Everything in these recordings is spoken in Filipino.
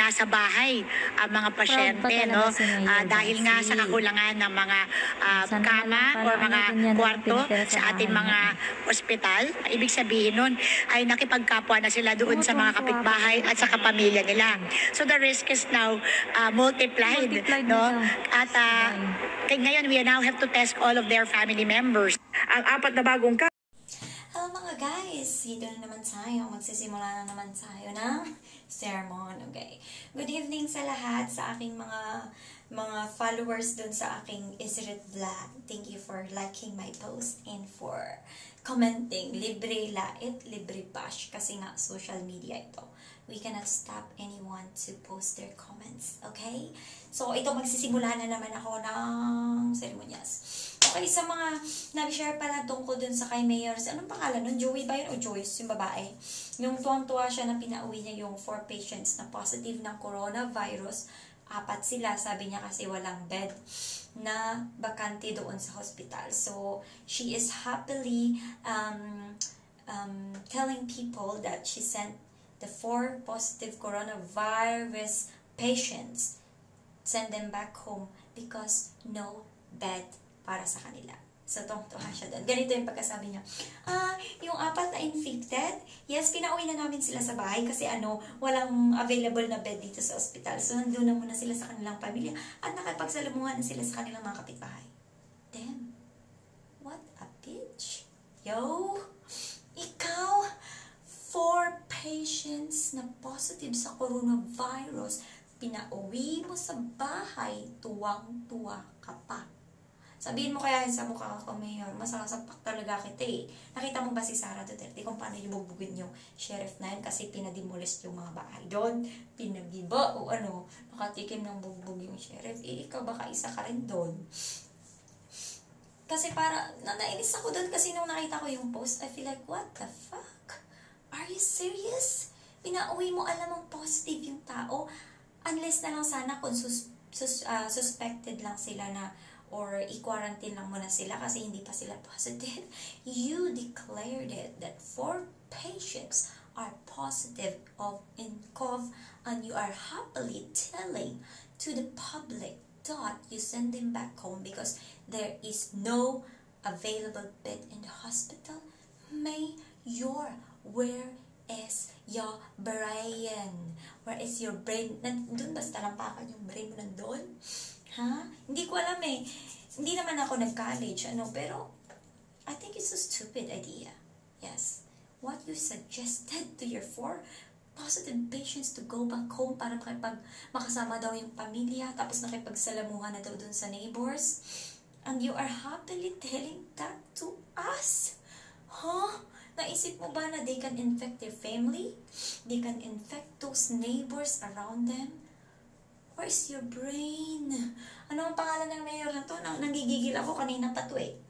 nasa bahay ang mga pasyente, no? Dahil nga sa kakulangan ng mga kama o mga kwarto sa ating mga ospital. Ibig sabihin nun ay nakipagkapwa na sila doon sa mga kapitbahay at sa kapamilya nila. So the risk is now multiplied, no? At ngayon we now have to test all of their family members. Ang apat na bagong Hello mga guys! Dito na naman tayo. Magsisimula na naman tayo ng sermon. Okay. Good evening sa lahat, sa aking mga followers dun sa aking Israel vlog. Thank you for liking my post and for commenting. Libre lait, libre bash. Kasi nga, social media ito. We cannot stop anyone to post their comments. Okay? So, ito magsisimula na naman ako ng seremonyas. Okay, sa mga nag-share pala tungkol dun sa kay Mayor, anong pangalan nun? Joey ba yun o Joyce, yung babae? Yung tuwang-tuwa siya na pinauwi niya yung 4 patients na positive ng coronavirus. 4 sila, sabi niya kasi walang bed na bakante doon sa hospital. So, she is happily telling people that she sent the 4 positive coronavirus patients, send them back home because no bed para sa kanila. So, tuwang-tuwa siya doon. Ganito yung pagkasabi niya. Yung 4 na infected, yes, pinauwi na namin sila sa bahay kasi walang available na bed dito sa ospital. So, nandun na muna sila sa kanilang pamilya at nakipagsalamuhan na sila sa kanilang mga kapitbahay. Damn. What a bitch. Yo, ikaw, 4 patients na positive sa coronavirus, pinauwi mo sa bahay, tuwang-tuwa ka pa. Sabihin mo kaya sa mukha ko, Mayor, masasapak talaga kita eh. Nakita mo ba si Sara Duterte kung paano yung bugbugin yung sheriff na yun kasi pinademolish yung mga bahay doon, pinagiba o nakatikim ng bugbog yung sheriff. Ikaw baka isa ka rin doon. Kasi nainis ako doon kasi nung nakita ko yung post, I feel like, what the fuck? Are you serious? Pinauwi mo, alam mong positive yung tao. Unless na lang sana kung suspected lang sila na or i-quarantine lang muna sila kasi hindi pa sila positive. You declared it that 4 patients are positive of ncov and you are happily telling to the public that you send them back home because there is no available bed in the hospital. Mayor, where is your brain? Where is your brain? Nandun basta lampakan yung brain mo nandun? Ha? Hindi ko alam eh. Hindi naman ako nag-college, pero I think it's a stupid idea. Yes. What you suggested to your 4 positive patients to go back home para makasama daw yung pamilya, tapos nakipagsalamuhan na daw dun sa neighbors. And you are happily telling that to us? Huh? Naisip mo ba na they can infect their family? They can infect those neighbors around them? Where's your brain? Ano ang pangalan ng mayor na to? Nanggigigil ako kanina pa to eh.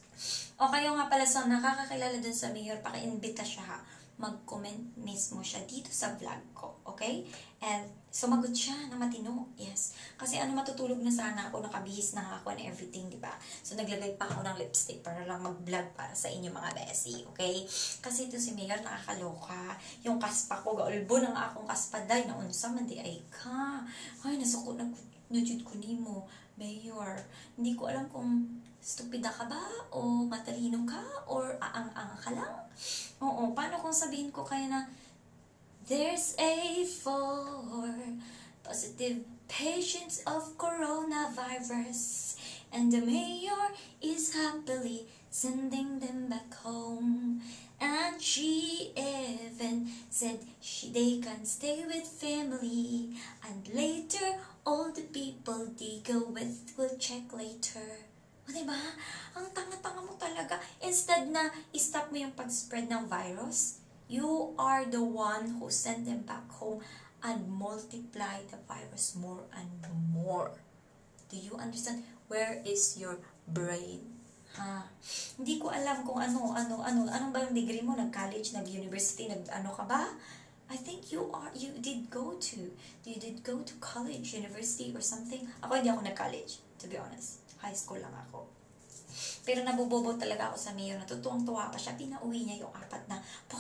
O kayo nga pala sa nakakakilala dun sa mayor, paki-invita siya ha. Mag-comment mismo siya dito sa vlog ko. Okay? And sumagot siya na matino. Yes. Kasi matutulog na sana ako, nakabihis na ako and everything, di ba? So naglagay pa ako ng lipstick para lang mag-vlog para sa inyo mga besi. Okay? Kasi ito si mayor nakakaloka. Yung kaspa ko, gaulbo ng akong kaspaday na unsa man di ay ka. Ay, nasuko na nujud ko ni mo. Mayor, hindi ko alam kung stupida ka ba o matalino ka or aang-ang ka lang. Oo, paano kung sabihin ko kayo na there's a 4 positive patients of coronavirus and the mayor is happily sending them back home. And she even said they can stay with family and later all the people they go with will check later. O diba? Ang tanga-tanga mo talaga. Instead na i-stop mo yung pag-spread ng virus, you are the one who sent them back home and multiply the virus more and more. Do you understand? Where is your brain? Ha? Hindi ko alam kung anong ba yung degree mo? Nag-college, nag-university, nag-ano ka ba? I think you did go to college, university, or something. Ako hindi ako nag-college, to be honest. High school lang ako. Pero nabubobo talaga ako sa mayor na tutuwang-tuwa pa siya. Pinauwi niya yung 4 na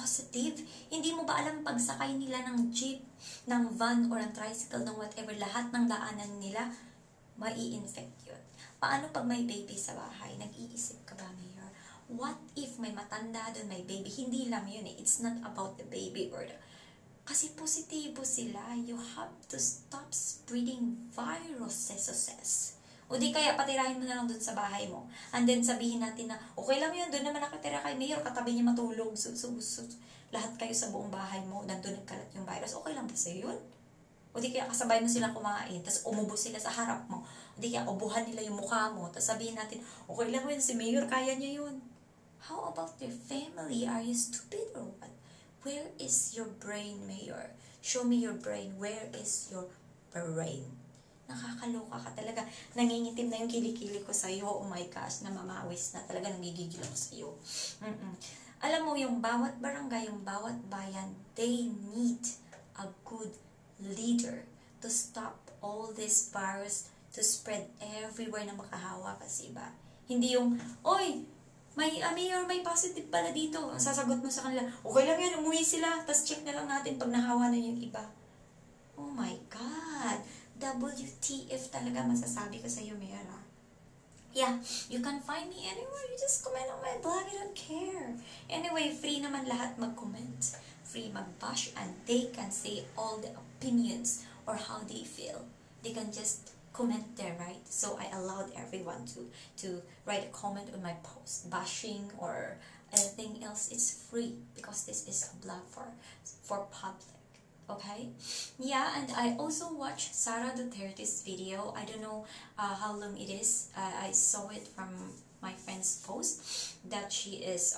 positive. Hindi mo ba alam pagsakay nila ng jeep, ng van, or ng tricycle, ng whatever, lahat ng daanan nila, mai-infect yun. Paano pag may baby sa bahay? Nag-iisip ka ba, Mayor? What if may matanda doon, may baby? Hindi lang yun eh. It's not about the baby or the... Kasi positibo sila. You have to stop spreading viruses. O di kaya patirahin mo na lang doon sa bahay mo. And then sabihin natin na, okay lang yun, doon naman nakatira kay Mayor, katabi niya matulog. Lahat kayo sa buong bahay mo, nandun nagkalat yung virus. Okay lang ba sa'yo yun? O di kaya kasabay mo sila kumain, tapos umubo sila sa harap mo. O di kaya ubuhan nila yung mukha mo, tapos sabihin natin, okay lang yun, si Mayor, kaya niya yun. How about your family? Are you stupid or what? Where is your brain, Mayor? Show me your brain. Where is your brain? Nakakaloka ka talaga. Nangingitim na yung kilikili ko sa'yo. Oh my gosh, namamawis na talaga. Nangigigil ako sa'yo. Alam mo, yung bawat barangay, yung bawat bayan, they need a good leader to stop all this virus to spread everywhere na makahawa kasi ba? Hindi yung, oy, Mayor, may positive pala dito. Sasagot mo sa kanila, okay lang yan, umuwi sila, tapos check na lang natin pag nahawa na yung iba. Oh my God! WTF talaga masasabi ko sa iyo, Mayor. Yeah, you can find me anywhere. You just comment on my blog. I don't care. Anyway, free naman lahat mag-comment. Free mag-bash, and they can say all the opinions or how they feel. They can just comment there, right? So I allowed everyone to write a comment on my post, bashing or anything else. It's free because this is a blog for public. Okay? Yeah, and I also watched Sara Duterte's video. I don't know how long it is. I saw it from my friend's post that she is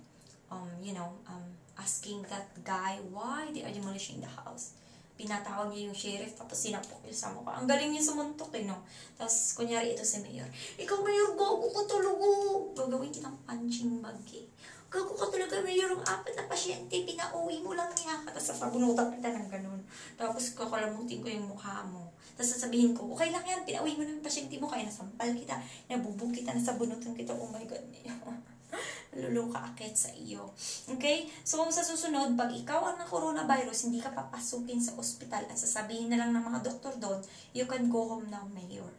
asking that guy why they are demolishing the house. Pinatawag niya yung sheriff, tapos sinapok niya sa mukha. Ang galing niya sumuntok no? Tapos, kunyari ito si Mayor. Ikaw, Mayor, gago ka talaga. Gagawin kitang punching bag eh. Gago ka talaga, Mayor, ang 4 na pasyente, pinauwi mo lang niya. Tapos sasabunutan kita ng ganun. Tapos kakalamutin ko yung mukha mo. Tapos sasabihin ko, okay lang yan, pinauwi mo ng pasyente mo, kaya nasampal kita, nabubog kita, nasabunutan kita. Oh my God, Mayor. Luluka akit sa iyo. Okay? So, sa susunod, pag ikaw ang na-coronavirus, hindi ka papasukin sa ospital at sasabihin na lang ng mga doktor doon, you can go home now, Mayor.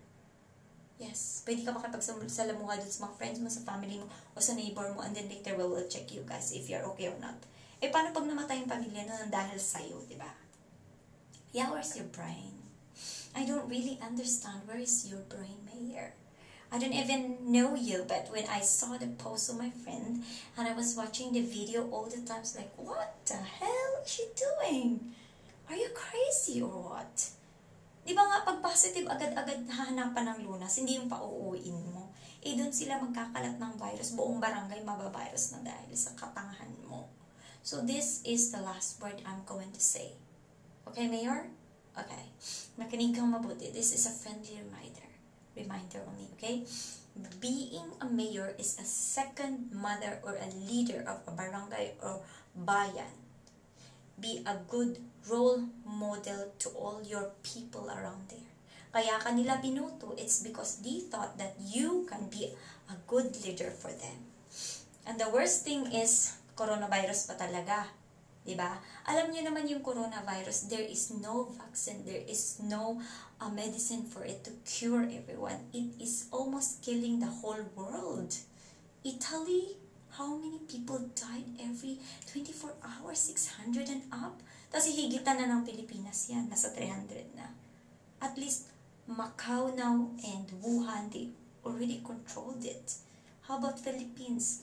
Yes. Pwede ka makipagsalamuha doon sa mga friends mo, sa family mo, o sa neighbor mo, and then later we will check you guys if you're okay or not. Eh, paano pag namatay yung pamilya na dahil sa'yo, di ba? Yeah, where's your brain? I don't really understand. Where is your brain, Mayor? I don't even know you, but when I saw the post of my friend and I was watching the video all the time, I was like, what the hell is she doing? Are you crazy or what? Di ba nga pag positive, agad-agad hahanapan ng lunas, hindi yung pauuwiin mo. Eh doon sila magkakalat ng virus, buong barangay mabavirus na dahil sa katangahan mo. So this is the last word I'm going to say. Okay, Mayor? Okay. Makinig kang mabuti. This is a friendly reminder only, okay? Being a mayor is a second mother or a leader of a barangay or bayan. Be a good role model to all your people around there. Kaya kanila binuto, it's because they thought that you can be a good leader for them. And the worst thing is, coronavirus pa talaga. Diba? Alam niyo naman yung coronavirus, there is no vaccine, there is no medicine for it to cure everyone. It is almost killing the whole world. Italy, how many people died every 24 hours? 600 and up? Tapos hihigitan na ng Pilipinas yan, nasa 300 na. At least, Macau now and Wuhan, they already controlled it. How about Philippines?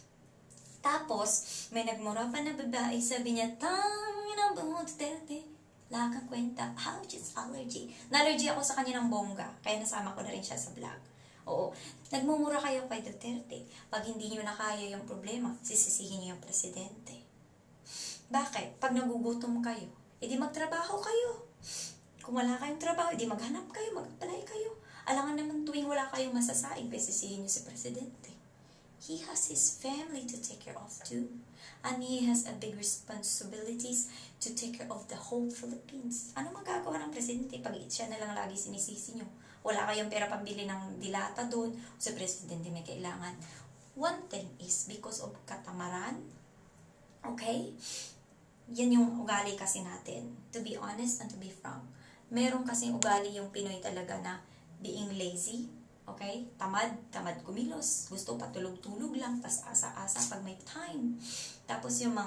Tapos, may nagmura pa na babae, sabi niya, tangin ang Belmonte, wala kang kwenta. How just allergy? Na-allergy ako sa kanya ng bongga, kaya nasama ko na rin siya sa vlog. Oo, nagmumura kayo kay Duterte. Pag hindi niyo na kaya yung problema, sisisihin niyo yung presidente. Bakit? Pag nagugutom kayo, edi magtrabaho kayo. Kung wala kayong trabaho, edi maghanap kayo, mag-apply kayo. Alangan naman tuwing wala kayong masasaing, sisisihin niyo si presidente. He has his family to take care of too. And he has a big responsibilities to take care of the whole Philippines. Ano magagawa ng presidente pag siya na lang lagi sinisisi nyo? Wala kayong pera pambili ng dilata doon, o sa presidente may kailangan. One thing is because of katamaran, Okay? Yan yung ugali kasi natin. To be honest and to be frank. Meron kasing ugali yung Pinoy talaga na being lazy. Okay? Tamad kumilos. Gusto patulog-tulog lang, tas asa-asa pag may time. Tapos yung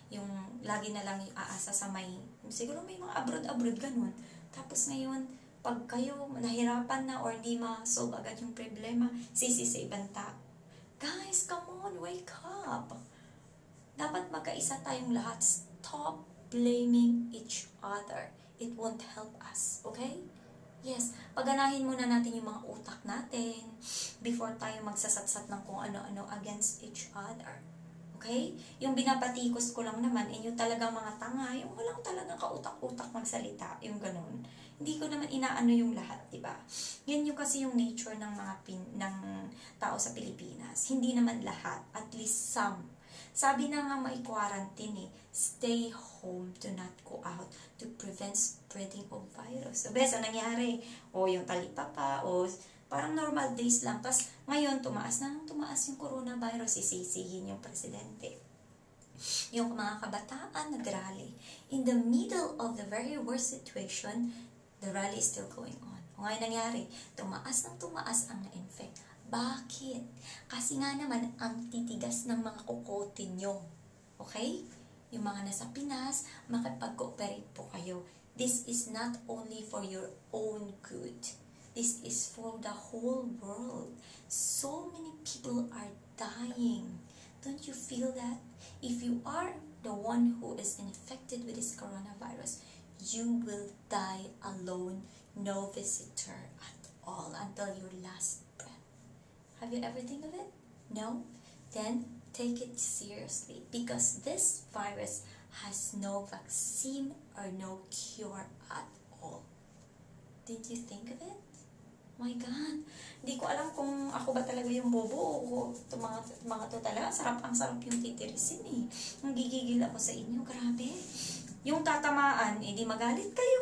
lagi na lang yung aasa sa siguro may mga abroad ganun. Tapos ngayon, pag kayo nahirapan na or di ma-solve agad yung problema, sisi sa ibang tao. Guys, come on, wake up! Dapat magkaisa tayong lahat. Stop blaming each other. It won't help us, okay? Yes, paganahin muna natin yung mga utak natin before tayo magsasatsat ng kung ano-ano against each other. Okay? Yung binapatikos ko lang naman, yung talagang mga tanga, yung walang talagang kautak-utak magsalita, yung ganun. Hindi ko naman inaano yung lahat, diba? Yan yung kasi yung nature ng mga ng tao sa Pilipinas. Hindi naman lahat, at least some. Sabi na nga may quarantine stay home, do not go out to prevent spreading of virus. So, bes, ang nangyari? O yung talipapa, o parang normal days lang. Tapos ngayon, tumaas yung coronavirus, isisihin yung presidente. Yung mga kabataan nag-rally. In the middle of the very worst situation, the rally is still going on. O ngayon nangyari, tumaas ang na-infect. Bakit? Kasi nga naman, ang titigas ng mga kukote nyo. Okay? Yung mga nasa Pinas, makipag-cooperate po kayo. This is not only for your own good. This is for the whole world. So many people are dying. Don't you feel that? If you are the one who is infected with this coronavirus, you will die alone, no visitor at all until your last breath. Have you ever think of it? No? Then take it seriously because this virus has no vaccine or no cure at all. Did you think of it? My God, hindi ko alam kung ako ba talaga yung bobo o mga to talaga. Ang sarap yung titirisin eh. Gigigil ako sa inyo, grabe. Yung tatamaan, di magalit kayo.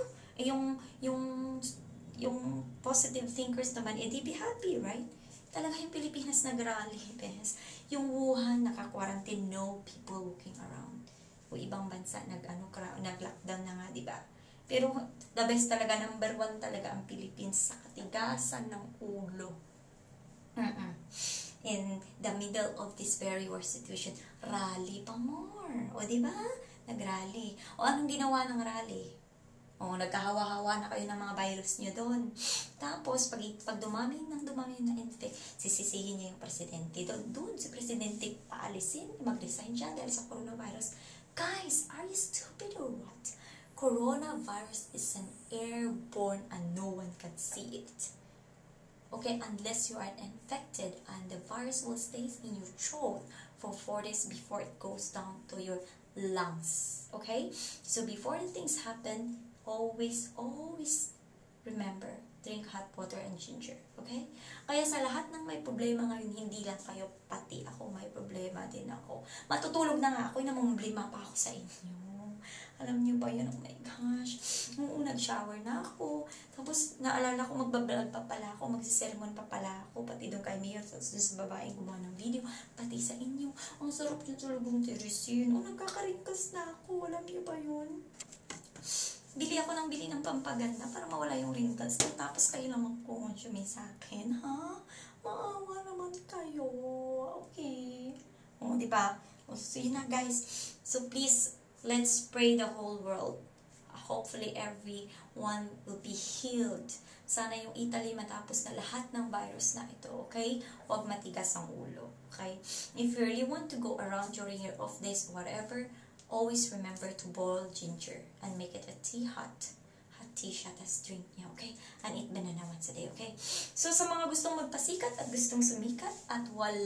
Yung positive thinkers naman, di be happy, right? Talaga yung Pilipinas nag-rally, bes. Yung Wuhan, naka-quarantine, no people walking around. O ibang bansa, nag-lockdown na nga, di ba? Pero the best talaga, number 1 talaga ang Philippines sa katigasan ng ulo. In the middle of this very worst situation, rally pa more. O di ba? Nag-rally. O anong ginawa ng rally? O nagkahawa-hawa na kayo ng mga virus nyo doon. Tapos, pag dumami na infect, sisisihin niya yung presidente. Doon si presidente paalisin, mag-resign siya dahil sa coronavirus. Guys, are you stupid or what? Coronavirus is an airborne and no one can see it. Okay, unless you are infected and the virus will stay in your throat for 4 days before it goes down to your lungs. Okay? So before the things happen, always remember, drink hot water and ginger. Okay? Kaya sa lahat ng may problema ngayon, hindi lang kayo, pati ako may problema din ako. Matutulog na nga ako, namumblima pa ako sa inyo. Alam niyo ba yun? Oh my gosh. Noong nag-shower na ako. Tapos, naalala ko, magbablog pa pala ako. Magsisermon pa pala ako. Pati doon kay Mayor. Tapos doon sa babaeng gumawa ng video. Pati sa inyo. Ang sarap yung tulogong tirisin. Nagkakaringkas na ako. Alam niyo ba yun? Bili ako ng pampaganda para mawala yung wrinkles. Tapos kayo lang mag-consume sa akin. Ha? Maawa naman kayo. Okay. O, diba? O, so yun na guys. So please, let's pray the whole world. Hopefully, everyone will be healed. Sana yung Italy matapos na lahat ng virus na ito, okay? Huwag matigas ang ulo, okay? If you really want to go around during your off days, whatever, always remember to boil ginger and make it a tea hot tea siya, tas drink niya, okay? And eat banana once a day, okay? So, sa mga gustong magpasikat at gustong sumikat at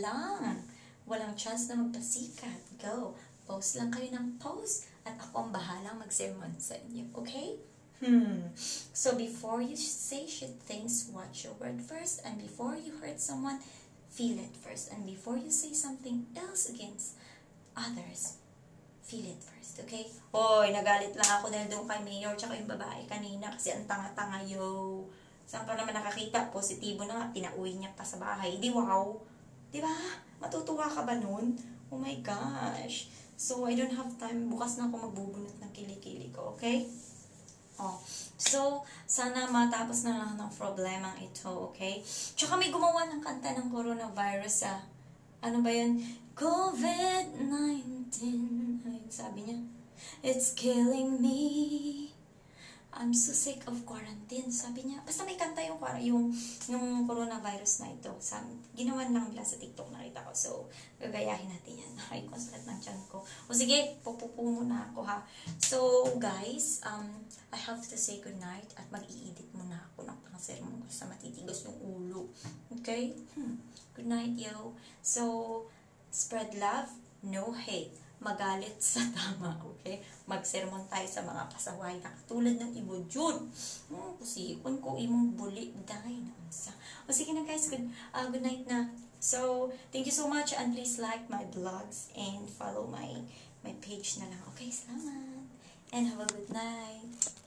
walang chance na magpasikat, go! Post lang kayo ng post at ako ang bahalang mag-sermon sa inyo. Okay? So, before you say shit things, watch your word first. And before you hurt someone, feel it first. And before you say something else against others, feel it first. Okay? Hoy, nagalit lang ako dahil doon kay Mayor tsaka yung babae kanina kasi ang tanga-tanga yo. Saan ka naman nakakita? Positibo na nga. Pinauwi niya pa sa bahay. Di wow? Di ba? Matutuwa ka ba nun? Oh my gosh. So, I don't have time. Bukas na ako magbubunot ng kilikili ko, okay? Oh. So, sana matapos na lang ng problemang ito, okay? Tsaka may gumawa ng kanta ng coronavirus, Ano ba yun? COVID-19. Ano yun sabi niya? It's killing me. I'm so sick of quarantine. Sabi niya, basta may kanta yung coronavirus na ito. Ginawa lang nila sa TikTok, nakita ko. So, gagayahin natin yan. Ay, konsert ng tiyan ko. O sige, pupupo muna ako ha. So, guys, I have to say goodnight at mag-i-edit muna ako ng pang-sermon ko sa matitigas yung ulo. Okay? Good night, yo. So, spread love, no hate. Magalit sa tama, okay? Magsermon tayo sa mga pasaway na katulad ng ibo June. Kusikon ko imong buli dahil na unsa. O sige na guys, good night na. So, thank you so much and please like my vlogs and follow my page na lang. Okay, salamat. And have a good night.